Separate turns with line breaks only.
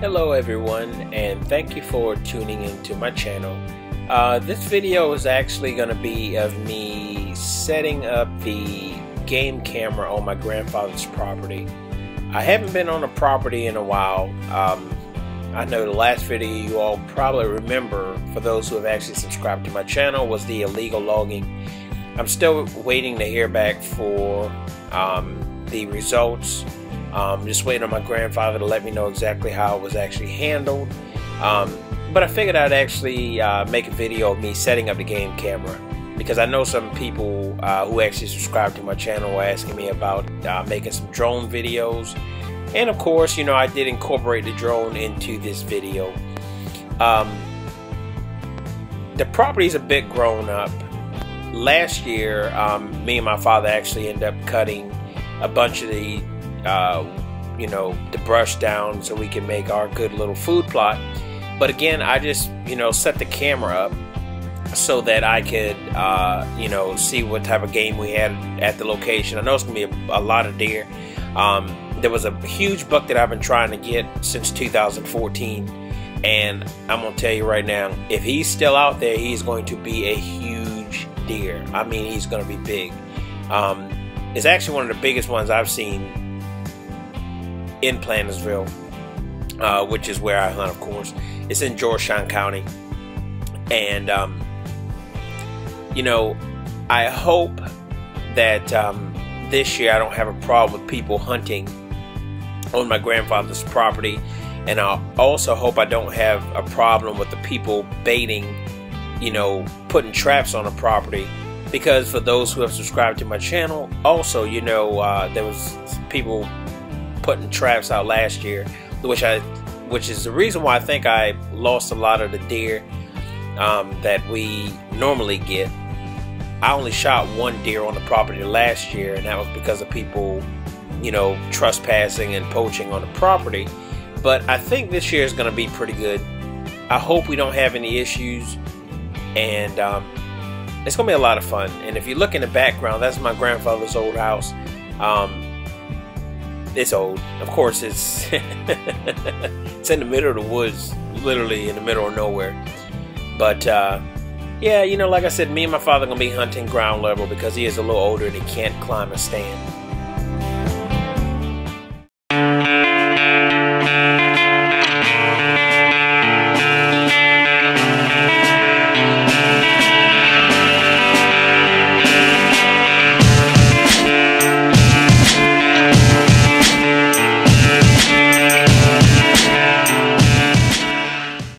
Hello everyone, and thank you for tuning into my channel. This video is actually going to be of me setting up the game camera on my grandfather's property. I haven't been on a property in a while. I know the last video you all probably remember, for those who have actually subscribed to my channel, was the illegal logging. I'm still waiting to hear back for the results. Just waiting on my grandfather to let me know exactly how it was actually handled. But I figured I'd actually make a video of me setting up the game camera, because I know some people who actually subscribe to my channel were asking me about making some drone videos. And of course, you know, I did incorporate the drone into this video. The property's a bit grown up. Last year, me and my father actually ended up cutting a bunch of the you know, the brush down so we can make our good little food plot. But again, I just, you know, set the camera up so that I could you know, see what type of game we had at the location. I know it's gonna be a lot of deer. There was a huge buck that I've been trying to get since 2014, and I'm gonna tell you right now, if he's still out there, he's going to be a huge deer. I mean, he's gonna be big. It's actually one of the biggest ones I've seen in Plantersville, which is where I hunt, of course. It's in Georgetown County. And you know, I hope that this year I don't have a problem with people hunting on my grandfather's property, and I also hope I don't have a problem with the people baiting, you know, putting traps on the property. Because for those who have subscribed to my channel, also, you know, there was people putting traps out last year, which is the reason why I think I lost a lot of the deer that we normally get. I only shot one deer on the property last year, and that was because of people, you know, trespassing and poaching on the property. But I think this year is going to be pretty good. I hope we don't have any issues, and it's going to be a lot of fun. And if you look in the background, that's my grandfather's old house. It's old, of course. It's it's in the middle of the woods, literally in the middle of nowhere. But yeah, you know, like I said, me and my father are gonna be hunting ground level because he is a little older and he can't climb a stand.